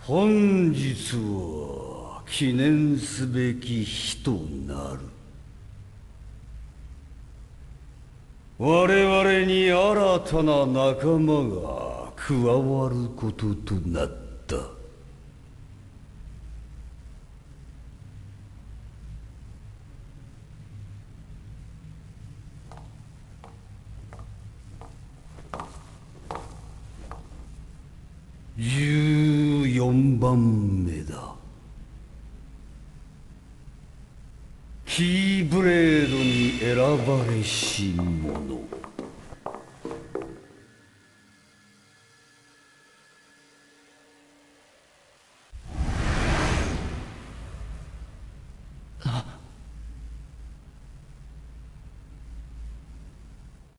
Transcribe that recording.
本日は記念すべき日となる。我々に新たな仲間が加わることとなった。14番目だ。キーブレードに選ばれし者。